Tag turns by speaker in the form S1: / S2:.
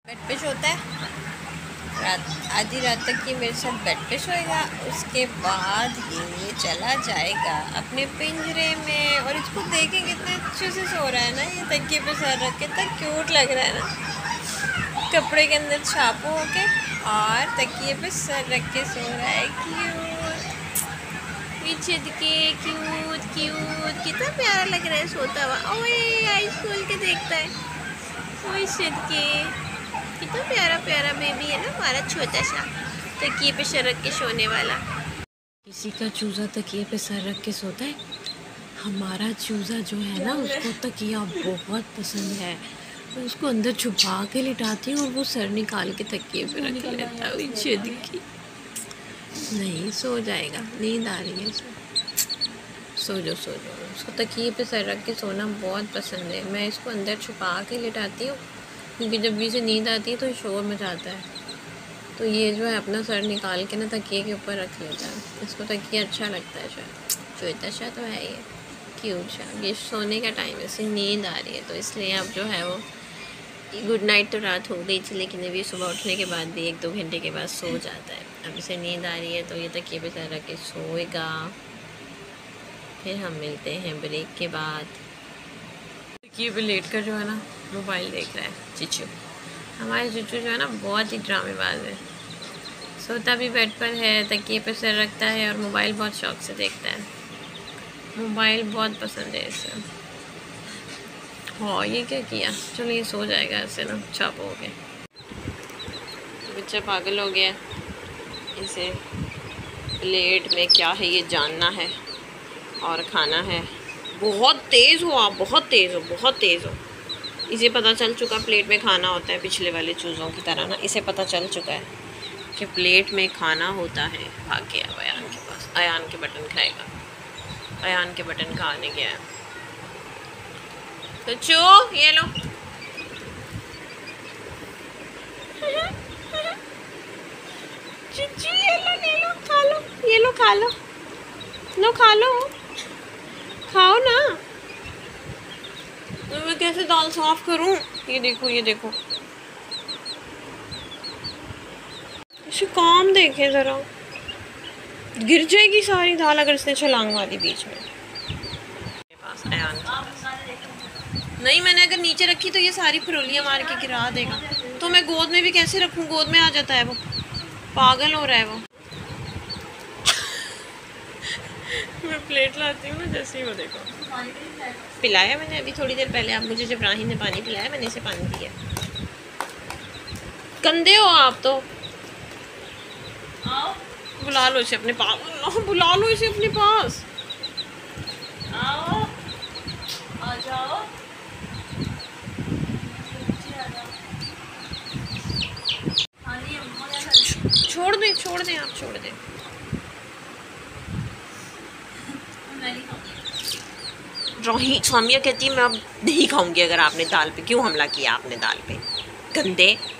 S1: Bed पे सोता है आधी रात तक ये मेरे साथ बेड पे सोएगा। उसके बाद ये चला जाएगा अपने पिंजरे में और इसको देखें कितने अच्छे से सो रहा है ना। ये तकिए पे सर रख के इतना क्यूट लग रहा है ना, कपड़े के अंदर छापो होके और तकिए पे सर रख के सो रहा है। क्यूट पीछे दिखे, क्यूट क्यूट, कितना प्यारा लग रहा है सोता हुआ। ओए आइस खोल के देखता है, ओए सिद्के, कितना प्यारा प्यारा बेबी है ना हमारा छोटा सा तकिए पे सर रख के सोने वाला। किसी का चूज़ा तकिए पे सर रख के सोता है, हमारा चूज़ा जो है ना उसको तकिया बहुत पसंद है। तो उसको अंदर छुपा के लिटाती हूँ और वो सर निकाल के तकिए पे रख लेता है। पीछे दिखी नहीं, सो जाएगा, नींद आ रही है सो जाओ सो जाओ। उसको तकिए पे सर रख के सोना बहुत पसंद है। मैं इसको अंदर छुपा के लिटाती हूँ क्योंकि जब भी इसे नींद आती है तो शोर मचाता है। तो ये जो है अपना सर निकाल के ना तकिए के ऊपर रख लेता है। इसको तकिया अच्छा लगता है शायद, छोटा सा तो है ये क्यूट सा। ये सोने का टाइम है, इसे नींद आ रही है तो इसलिए अब जो है वो गुड नाइट तो रात हो गई थी, लेकिन अभी सुबह उठने के बाद भी 1-2 घंटे के बाद सो जाता है। अब इसे नींद आ रही है तो ये तकिए पे सर रख के सोएगा। फिर हम मिलते हैं ब्रेक के बाद। तकिए पे लेट कर जो है ना मोबाइल देख रहा है चिचू। हमारे चिचू जो है ना बहुत ही ड्रामेबाज है। सोता भी बेड पर है, तकिए पे सर रखता है और मोबाइल बहुत शौक से देखता है। मोबाइल बहुत पसंद है इसे। हाँ ये क्या किया, चलो ये सो जाएगा ऐसे ना, छाप हो गया। बच्चा पागल हो गया, इसे प्लेट में क्या है ये जानना है और खाना है। बहुत तेज़ हो आप, बहुत तेज़ हो, बहुत तेज़ हो। इसे पता चल चुका प्लेट में खाना होता है, पिछले वाले चूज़ों की तरह ना इसे पता चल चुका है कि प्लेट में खाना होता है। भाग गया अयान के पास, अयान के बटन खाएगा, अयान के बटन खाने गया है। तो चो ये लो चिच्ची, ये लो ले लो, खा लो, ये लो खा लो, लो खा लो, खाओ ना। तो मैं कैसे दाल साफ करूं? ये देखो ये देखो, इसे काम देखे ज़रा, गिर जाएगी सारी दाल अगर इसने छलांग मारी बीच में। पास अयान नहीं, मैंने अगर नीचे रखी तो ये सारी फरोलियाँ मार के गिरा देगा। तो मैं गोद में भी कैसे रखूं? गोद में आ जाता है वो, पागल हो रहा है वो। मैं प्लेट लाती हूँ ना जैसे ही, वो देखो पिलाया मैंने अभी थोड़ी देर पहले। आप मुझे जब राही ने पानी पिलाया मैंने इसे पानी दिया। गंदे हो आप तो, बुला लो इसे अपने पास, बुला लो इसे अपने पास। आओ आ जाओ, छोड़ दें छोड़ दें, आप छोड़ दें। राही सामिया कहती है मैं अब नहीं खाऊंगी अगर आपने दाल पे, क्यों हमला किया आपने दाल पे, गंदे।